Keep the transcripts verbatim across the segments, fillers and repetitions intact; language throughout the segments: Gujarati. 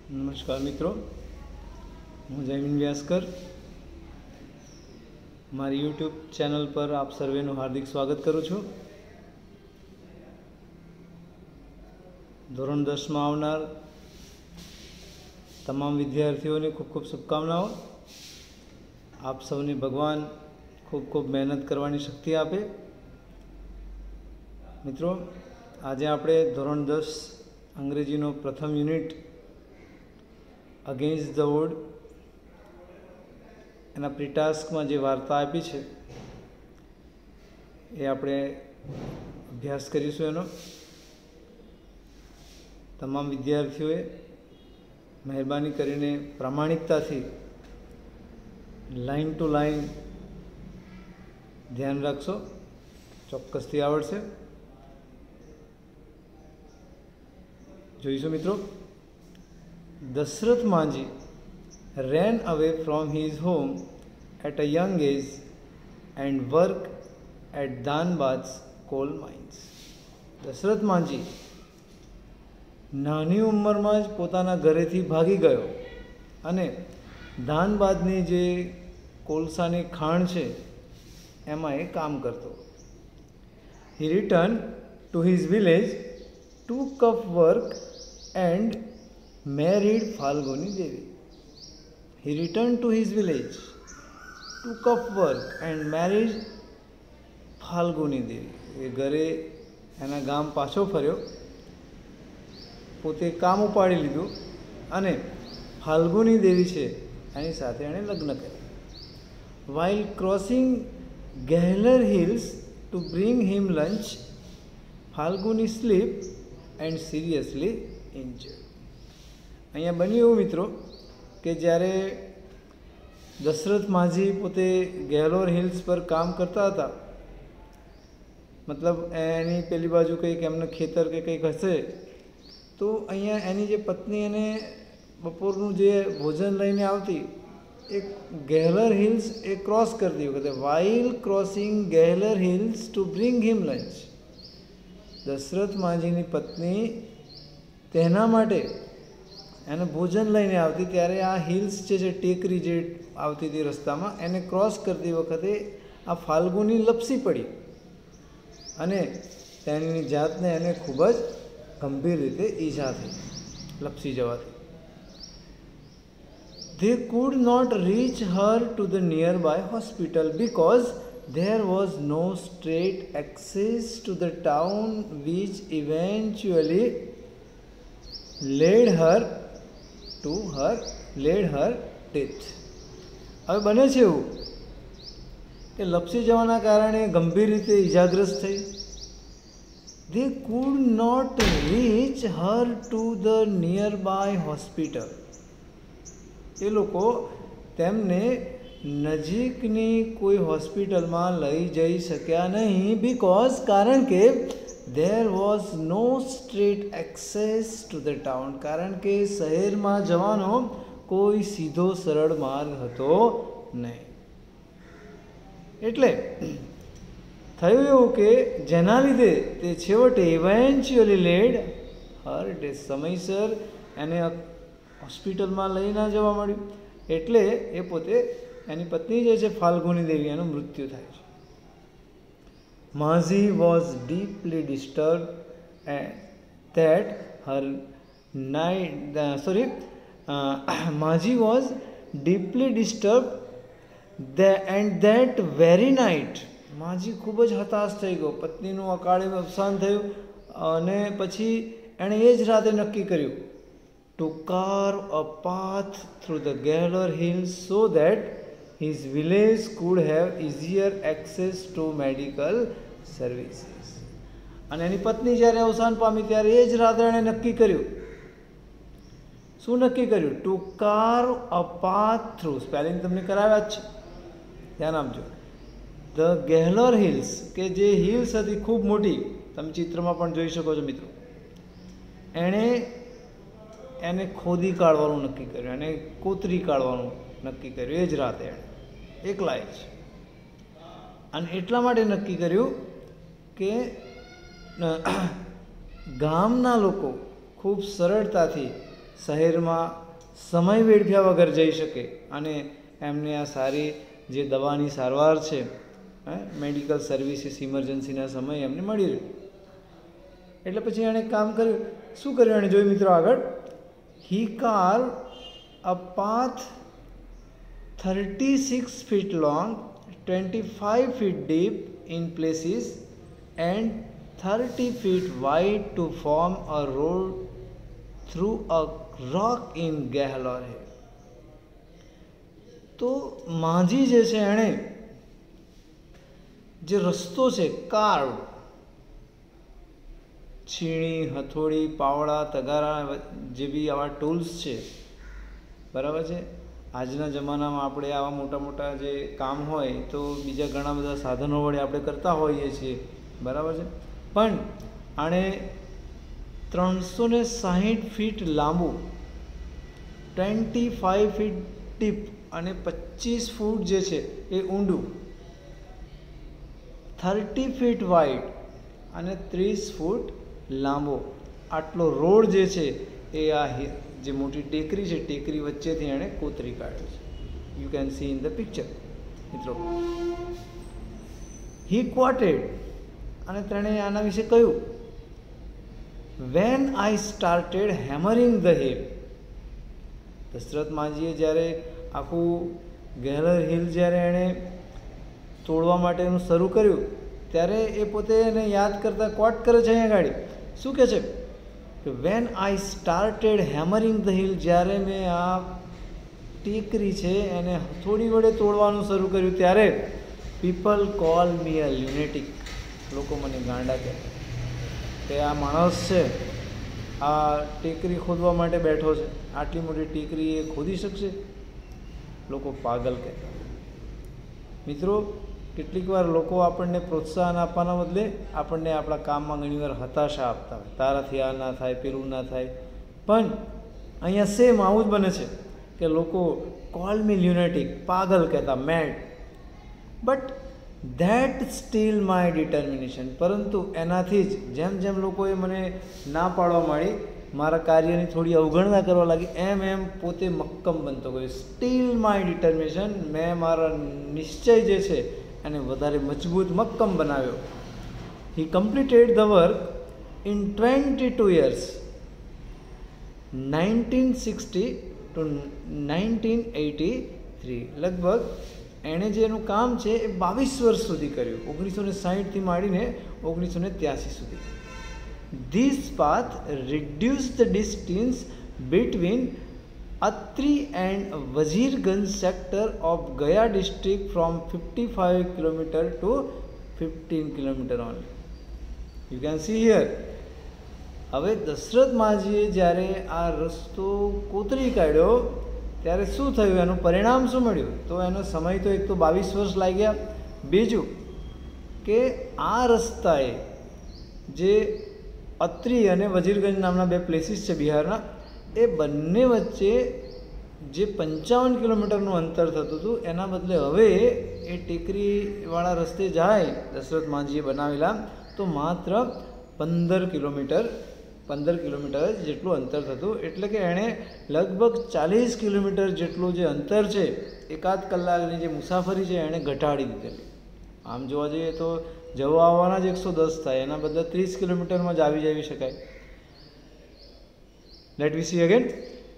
नमस्कार मित्रों, हूँ जयमीन व्यासकर। मारी यूट्यूब चैनल पर आप सर्वेનું हार्दिक स्वागत करूँ છું। ધોરણ દસમાં આવનાર તમામ વિદ્યાર્થીઓને ખૂબ ખૂબ શુભકામનાઓ। આપ સૌને ભગવાન ખૂબ ખૂબ મહેનત કરવાની શક્તિ આપે। મિત્રો, આજે આપણે ધોરણ દસ અંગ્રેજીનો પ્રથમ યુનિટ અગેન્સ્ટ ધ ઓડ એના પ્રીટાસ્કમાં જે વાર્તા આપી છે એ આપણે અભ્યાસ કરીશું। એનો તમામ વિદ્યાર્થીઓએ મહેરબાની કરીને પ્રામાણિકતાથી લાઇન ટુ લાઇન ધ્યાન રાખશો, ચોક્કસથી આવડશે। જોઈશું મિત્રો। Dashrath Manji ran away from his home at a young age and worked at Dhanbad's coal mines. Dasharath માંજી નાની ઉંમરમાં જ પોતાના ઘરેથી ભાગી ગયો અને ધાનબાદની જે કોલસાની ખાણ છે એમાં એ કામ કરતો। He returned to his village, took up work and married Falguni Devi. He returned to his village, took up work and married Falguni Devi. એ ઘરે એના ગામ પાછો ફર્યો, પોતે કામ ઉપાડી લીધું અને ફાલ્ગુની દેવી છે એની સાથે એણે લગ્ન કર્યા। While crossing Gehler Hills to bring him lunch, Falguni slipped and seriously injured. અહીંયા બન્યું એવું મિત્રો કે જ્યારે દશરથ માજી પોતે ગેહલોર હિલ્સ પર કામ કરતા હતા, મતલબ એની પેલી બાજુ કંઈક એમનું ખેતર કે કંઈક હશે, તો અહીંયા એની જે પત્ની એને બપોરનું જે ભોજન લઈને આવતી એ ગેહલર હિલ્સ એ ક્રોસ કરતી વખતે while crossing Gehlaur hills to bring him lunch, Dashrath માજીની પત્ની તેના માટે એને ભોજન લઈને આવતી ત્યારે આ હિલ્સ જે છે ટેકરી જે આવતી હતી રસ્તામાં એને ક્રોસ કરતી વખતે આ ફાલ્ગુની લપસી પડી અને તેની જાતને એને ખૂબ જ ગંભીર રીતે ઈજા થઈ લપસી જવાથી। They could not reach her to the nearby hospital because there was no straight access to the town, which eventually led her to her led her death. હવે બને છે એવું કે લપસી જવાના કારણે ગંભીર રીતે ઇજાગ્રસ્ત થઈ। They could not reach her to the nearby hospital. એ લોકો તેમને નજીકની કોઈ હોસ્પિટલમાં લઈ જઈ શક્યા નહીં, બીકોઝ કારણ કે there was no straight access to the town, કારણ કે શહેરમાં જવાનો કોઈ સીધો સરળ માર્ગ હતો નહીં। એટલે થયું એવું કે જેના લીધે તે છેવટે ઇવેન્ચ્યુઅલી લેડ હર ડે, સમયસર એને હોસ્પિટલમાં લઈ ના જવા મળ્યું એટલે એ પોતે એની પત્ની જે છે ફાલ્ગુની દેવી એનું મૃત્યુ થાય છે। Mazi was deeply disturbed uh, that her night uh, sorry uh, Mazi was deeply disturbed that, and that very night માજી ખૂબ જ હતાશ થઈ ગયો, પત્નીનું અકાળે અવસાન થયું અને પછી એણે એ જ રાતે નક્કી કર્યું to carve a path through the Gehler Hills so that his village could have easier access to medical services. અને એની પત્ની જ્યારે અવસાન પામી ત્યારે એ જ રાત્રે એણે નક્કી કર્યું, શું નક્કી કર્યું? To carve a path through, spelling તમને કરાવ્યા જ છે, ધ્યાન આપજો। ધ ગેહલર હિલ્સ કે જે હિલ્સ હતી ખૂબ મોટી, તમે ચિત્રમાં પણ જોઈ શકો છો મિત્રો, એણે એને ખોદી કાઢવાનું નક્કી કર્યું, એને કોતરી કાઢવાનું નક્કી કર્યું એ જ રાતે એણે એકલા જ। અને એટલા માટે નક્કી કર્યું કે ગામના લોકો ખૂબ સરળતાથી શહેરમાં સમય વેડફ્યા વગર જઈ શકે અને એમને આ સારી જે દવાની સારવાર છે, મેડિકલ સર્વિસીસ ઇમરજન્સીના સમયે એમને મળી રહે. એટલે પછી એણે કામ કર્યું. શું કર્યું એણે જોયું મિત્રો આગળ? He carve a path thirty six feet long, twenty five feet deep in places and thirty feet wide to form a road through a rock in Gehlaur hill. તો માજી જે છે એણે જે રસ્તો છે કાર્વ, છીણી, હથોડી, પાવડા, તગારા જેવી આવા ટૂલ્સ છે, બરાબર છે. આજના જમાનામાં આપણે આવા મોટા મોટા જે કામ હોય તો બીજા ઘણા બધા સાધનો વડે આપણે કરતા હોઈએ છીએ, બરાબર છે. પણ આણે ત્રણસો ને સાહીઠ ફીટ લાંબુ, ટ્વેન્ટી ફાઇવ ફીટ ડીપ અને પચીસ ફૂટ જે છે એ ઊંડું, થર્ટી ફીટ વાઇડ અને ત્રીસ ફૂટ લાંબો આટલો રોડ જે છે એ આ જે મોટી ટેકરી છે, ટેકરી વચ્ચેથી એણે કોતરી કાઢ્યો છે. You can see in the picture મિત્રો. હી ક્વોટેડ, અને તેણે આના વિશે કહ્યું, when I started hammering the hill. Dashrath માજીએ જ્યારે આખું ગેહલોર હિલ જ્યારે એણે તોડવા માટેનું શરૂ કર્યું ત્યારે એ પોતે એને યાદ કરતા કોટ કરે છે. અહીંયા ગાડી શું કહે છે કે when I started hammering the hill, જ્યારે મેં આ ટેકરી છે એને હથોડી વડે તોડવાનું શરૂ કર્યું ત્યારે પીપલ કોલ મી અ લ્યુનેટિક, લોકો મને ગાંડા કહે કે આ માણસ છે આ ટેકરી ખોદવા માટે બેઠો છે, આટલી મોટી ટેકરી એ ખોદી શકશે? લોકો પાગલ કહેતા. મિત્રો, કેટલીક વાર લોકો આપણને પ્રોત્સાહન આપવાના બદલે આપણને આપણા કામમાં ઘણીવાર હતાશા આપતા હોય, તારાથી આ ના થાય, પેલું ના થાય. પણ અહીંયા સેમ આવું જ બને છે કે લોકો કોલ મી લ્યુનેટિક, પાગલ કહેતા, mad. But that steel my determination. પરંતુ એનાથી જ જેમ જેમ લોકોએ મને ના પાડવા માંડી, મારા કાર્યની થોડી અવગણના કરવા લાગી, એમ એમ પોતે મક્કમ બનતો ગયો. સ્ટીલ માય ડિટર્મિનેશન, મેં મારા નિશ્ચય જે છે એને વધારે મજબૂત, મક્કમ બનાવ્યો. He completed the work in twenty two years, nineteen sixty two nineteen eighty three. લગભગ એણે જે એનું કામ છે એ બાવીસ વર્ષ સુધી કર્યું, ઓગણીસો ને સાહીઠથી માંડીને ઓગણીસો ને ત્યાસી સુધી. This path reduce the distance between Atri and Wazirganj sector of Gaya district from fifty five kilometre to fifteen kilometre only. You can see here. હવે દશરથ માજીએ જ્યારે આ રસ્તો કોતરી કાઢ્યો ત્યારે શું થયું, એનું પરિણામ શું મળ્યું? તો એનો સમય તો એક તો બાવીસ વર્ષ લાગ્યા, બીજું કે આ રસ્તાએ જે અત્રી અને વજીરગંજ નામના બે પ્લેસીસ છે બિહારના, એ બંને વચ્ચે જે પંચાવન કિલોમીટરનું અંતર થતું હતું એના બદલે હવે એ ટેકરીવાળા રસ્તે જાય દશરથ માજીએ બનાવેલા તો માત્ર પંદર કિલોમીટર પંદર કિલોમીટર જેટલું અંતર થતું. એટલે કે એણે લગભગ ચાલીસ કિલોમીટર જેટલું જે અંતર છે, એકાદ કલાકની જે મુસાફરી છે એણે ઘટાડી દીધેલી. આમ જોવા જઈએ તો જવા આવવાના જ એકસો દસ થાય, એના બદલે ત્રીસ કિલોમીટરમાં જ આવી જવી શકાય. Let we see again.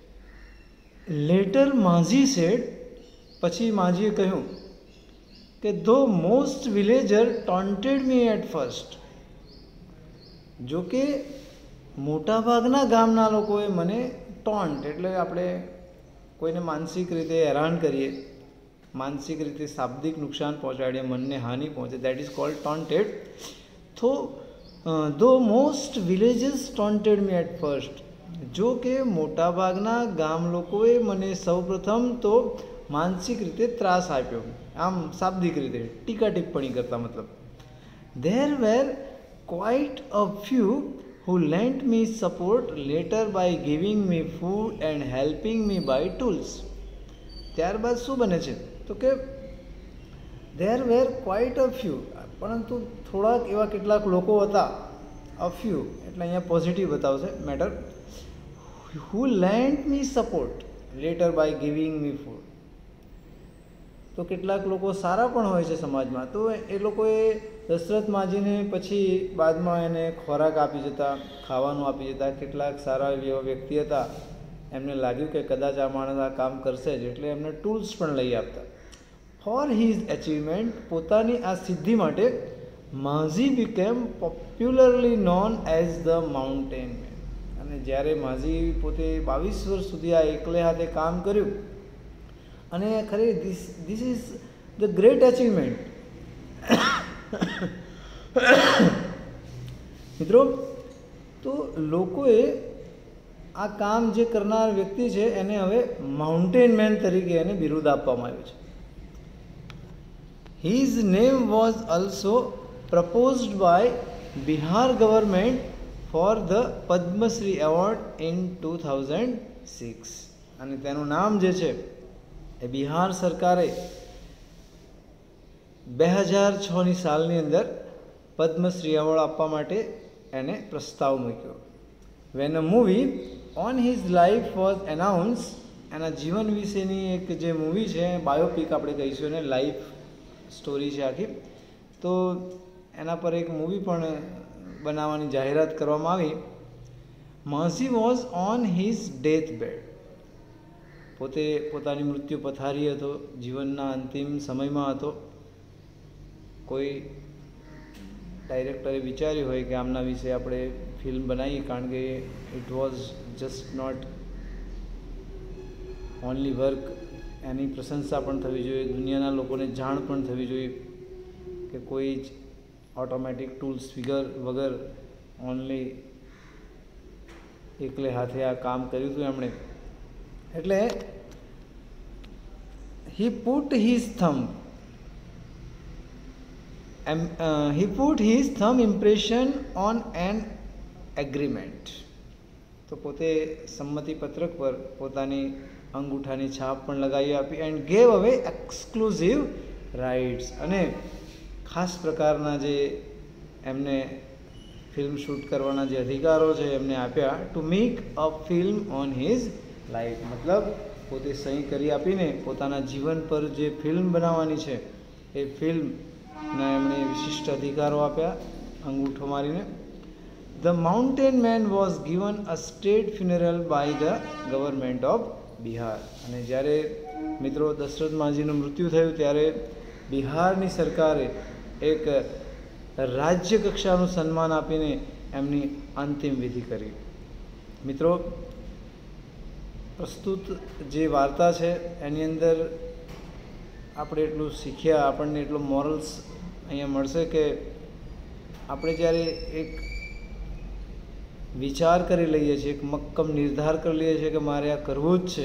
Later Manjhi said, પછી માઝીએ કહ્યું કે though most villager taunted me at first. જો કે મોટાભાગના ગામના લોકોએ મને ટોન્ટ, એટલે આપણે કોઈને માનસિક રીતે હેરાન કરીએ, માનસિક રીતે શાબ્દિક નુકસાન પહોંચાડીએ, મનને હાનિ પહોંચે, દેટ ઇઝ કોલ્ડ ટોન્ટેડ. તો though most villages taunted me at first. જો કે મોટાભાગના ગામ લોકોએ મને સૌપ્રથમ તો માનસિક રીતે ત્રાસ આપ્યો, આમ શાબ્દિક રીતે ટીકા ટિપ્પણી કરતા મતલબ. There were quite a few who lent me support later by giving me food and helping me buy tools. ત્યારબાદ શું બને છે તો કે there were quite a few, પરંતુ થોડાક એવા કેટલાક લોકો હતા, a few એટલે અહીંયા પોઝિટિવ બતાવશે matter, who lent me support later by giving me food. તો કેટલાક લોકો સારા પણ હોય છે સમાજમાં, તો એ લોકોએ દશરથ માજીને પછી બાદમાં એને ખોરાક આપી જતા, ખાવાનું આપી જતા. કેટલાક સારા એવા વ્યક્તિ હતા, એમને લાગ્યું કે કદાચ આ માણસ આ કામ કરશે જ, એટલે એમને ટૂલ્સ પણ લઈ આપતા. ફોર હિઝ અચીવમેન્ટ, પોતાની આ સિદ્ધિ માટે, Manjhi became popularly known as the mountain man. અને જ્યારે માઝી પોતે બાવીસ વર્ષ સુધી આ એકલે હાથે કામ કર્યું, અને ખરે this this is the great achievement. મિત્રો, તો લોકોએ આ કામ જે કરનાર વ્યક્તિ છે એને હવે માઉન્ટેન મેન તરીકે એને બિરુદ આપવામાં આવ્યું છે. His name was also proposed by Bihar government for the Padma Shri award in two thousand six. અને તેનું નામ જે છે એ બિહાર સરકારે બે હજાર છની સાલની અંદર પદ્મશ્રી એવોર્ડ આપવા માટે એને પ્રસ્તાવ મૂક્યો. When a movie on his life was announce, એના જીવન વિશેની એક જે મૂવી છે, બાયોપિક આપણે કહીશું એને, લાઈફ સ્ટોરી છે આખી, તો એના પર એક મૂવી પણ બનાવવાની જાહેરાત કરવામાં આવી. Manjhi was on his death bed, પોતે પોતાની મૃત્યુ પથારી હતો, જીવનના અંતિમ સમયમાં હતો. કોઈ ડાયરેક્ટરે વિચાર્યું હોય કે આમના વિશે આપણે ફિલ્મ બનાવીએ, કારણ કે it was just not only work, એની પ્રશંસા પણ થવી જોઈએ, દુનિયાના લોકોને જાણ પણ થવી જોઈએ કે કોઈ જ ઓટોમેટિક ટૂલ્સ ફિગર વગર ઓનલી એકલે હાથે આ કામ કર્યું હતું એમણે. એટલે he put his thumb he put his thumb impression on an agreement. તો પોતે સંમતિ પત્રક પર પોતાની અંગૂઠાની છાપ પણ લગાવી આપી. And gave away exclusive rights, અને ખાસ પ્રકારના જે એમને ફિલ્મ શૂટ કરવાના જે અધિકારો છે એમને આપ્યા. To make a film on his life, મતલબ પોતે સહી કરી આપીને પોતાના જીવન પર જે ફિલ્મ બનાવવાની છે એ ફિલ્મના એમણે વિશિષ્ટ અધિકારો આપ્યા અંગૂઠો મારીને. The mountain man was given a state funeral by the government of Bihar. અને જ્યારે મિત્રો દશરથ માઝીનું મૃત્યુ થયું ત્યારે બિહારની સરકારે એક રાજ્ય કક્ષાનું સન્માન આપીને એમની અંતિમ વિધિ કરી. મિત્રો, પ્રસ્તુત જે વાર્તા છે એની અંદર આપણે એટલું શીખ્યા, આપણને એટલો મોરલ્સ અહીંયા મળશે કે આપણે જ્યારે એક વિચાર કરી લઈએ છીએ, એક મક્કમ નિર્ધાર કરી લઈએ છીએ કે મારે આ કરવું જ છે,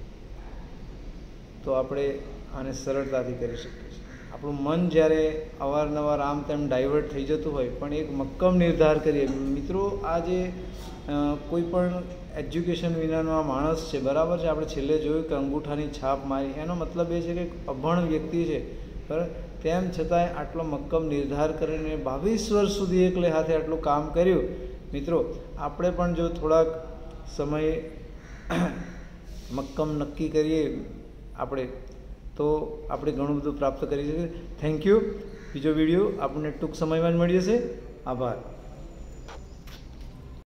તો આપણે આને સરળતાથી કરી શકીએ છીએ. આપણું મન જ્યારે અવારનવાર આમ તેમ ડાયવર્ટ થઈ જતું હોય, પણ એક મક્કમ નિર્ધાર કરીએ. મિત્રો, આ જે કોઈ પણ એજ્યુકેશન વિનાનો આ માણસ છે, બરાબર છે, આપણે છેલ્લે જોયું કે અંગૂઠાની છાપ મારી, એનો મતલબ એ છે કે અભણ વ્યક્તિ છે, બરાબર, તેમ છતાંય આટલો મક્કમ નિર્ધાર કરીને બાવીસ વર્ષ સુધી એકલે હાથે આટલું કામ કર્યું. મિત્રો, આપણે પણ જો થોડાક સમય મક્કમ નક્કી કરીએ આપણે, તો આપણે ઘણું બધું પ્રાપ્ત કરી શકીએ. Thank you. બીજો વિડીયો આપણને ટૂંક સમયમાં જ મળી જશે. આભાર.